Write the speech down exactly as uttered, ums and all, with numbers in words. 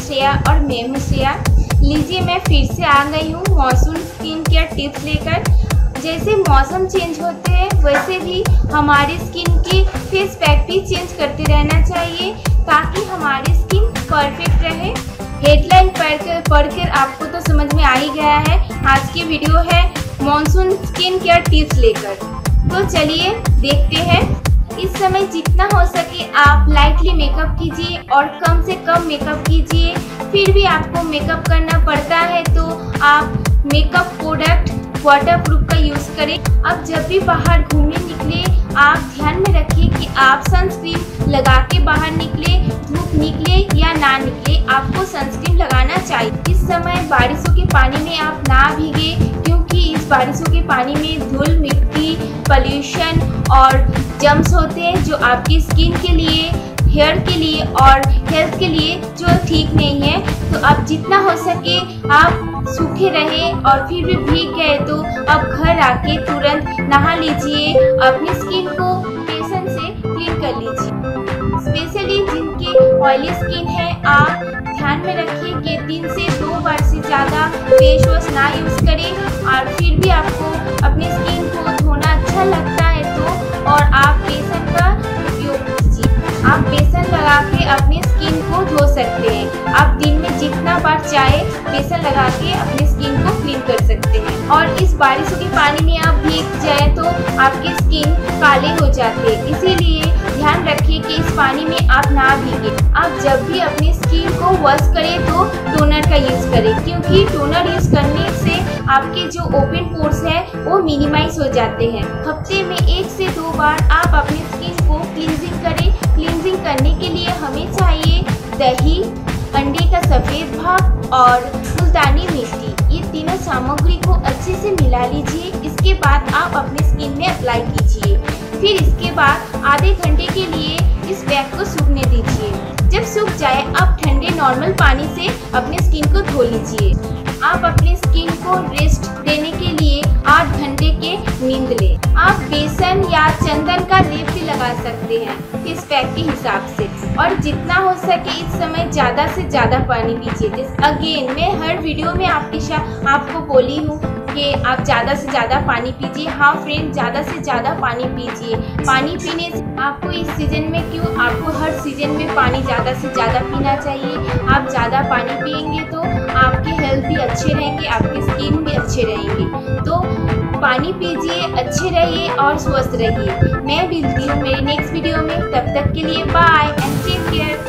श्रेया और मैं हूँ श्रेया। लीजिए मैं फिर से आ गई हूँ मॉनसून स्किन केयर टिप्स लेकर। जैसे मौसम चेंज होते हैं वैसे भी हमारी स्किन की फेस पैक भी चेंज करते रहना चाहिए ताकि हमारी स्किन परफेक्ट रहे। हेडलाइन पढ़कर पढ़कर आपको तो समझ में आ ही गया है। आज की वीडियो है मॉनसून स्किन केयर टिप्स लेकर, तो चलिए देखते हैं। इस समय जितना हो सके आप लाइटली मेकअप कीजिए और कम से कम मेकअप कीजिए। फिर भी आपको मेकअप करना पड़ता है तो आप मेकअप प्रोडक्ट वाटरप्रूफ का यूज़ करें। अब जब भी बाहर घूमने निकले आप ध्यान में रखिए कि आप सनस्क्रीन लगा के बाहर निकले, धूप निकले या ना निकले, आपको सनस्क्रीन लगाना चाहिए। इस समय बारिशों के पानी में आप ना भीगे क्योंकि इस बारिशों के पानी में धूल, मिट्टी, पॉल्यूशन और जर्म्स होते हैं जो आपकी स्किन के लिए, हेयर के लिए और हेल्थ के लिए जो ठीक नहीं है। तो अब जितना हो सके आप सूखे रहे और फिर भी भीग गए तो अब घर आके तुरंत नहा लीजिए, अपनी स्किन को बेसन से क्लीन कर लीजिए। स्पेशली जिनके ऑयली स्किन है आप ध्यान में रखिए कि दिन से दो बार से ज़्यादा फेस वॉश ना यूज़ करें। और फिर भी आपको अपनी स्किन को धोना अच्छा लगता है तो और आप बेसन का उपयोग कीजिए। आप बेसन लगा के अपनी स्किन को धो सकते हैं। आप दिन में जितना बार चाहे बेसन लगा के अपनी स्किन को क्लीन कर सकते हैं। और इस बारिशों के पानी में आप भीग जाए तो आपकी स्किन काले हो जाते हैं, इसीलिए ध्यान रखिए कि इस पानी में आप ना भीगे। आप जब भी अपनी स्किन को वॉश करें तो टोनर का यूज़ करें क्योंकि टोनर यूज़ करने से आपके जो ओपन पोर्स है वो मिनिमाइज हो जाते हैं। हफ्ते में एक से दो बार आप अपनी स्किन को क्लींजिंग करें। क्लींजिंग करने के लिए हमें चाहिए दही, अंडे का सफ़ेद भाग और मुल्तानी मिट्टी। ये तीनों सामग्री को अच्छे से मिला लीजिए। इसके बाद आप अपनी स्किन में अप्लाई कीजिए। फिर इसके बाद आधे घंटे के लिए इस पैक को सूखने दीजिए। जब सूख जाए आप ठंडे नॉर्मल पानी से अपनी स्किन को धो लीजिए। आप अपनी स्किन को रेस्ट देने के लिए आठ घंटे के नींद लें। आप बेसन या चंदन का लेप भी लगा सकते हैं इस पैक के हिसाब से। और जितना हो सके इस समय ज़्यादा से ज़्यादा पानी पीजिए। अगेन मैं हर वीडियो में आपके साथ आपको बोली हूँ कि आप ज़्यादा से ज़्यादा पानी पीजिए। हाँ फ्रेंड, ज़्यादा से ज़्यादा पानी पीजिए। पानी पीने से आपको इस सीज़न में क्यों, आपको हर सीज़न में पानी ज़्यादा से ज़्यादा पीना चाहिए। आप ज़्यादा पानी पिएंगे तो आपकी हेल्थ भी अच्छे रहेंगे, आपकी स्किन भी अच्छे रहेंगे। तो पानी पीजिए, अच्छे रहिए और स्वस्थ रहिए। मैं मिलती हूँ मेरी नेक्स्ट वीडियो में। तब तक के लिए बाय एंड टेक केयर।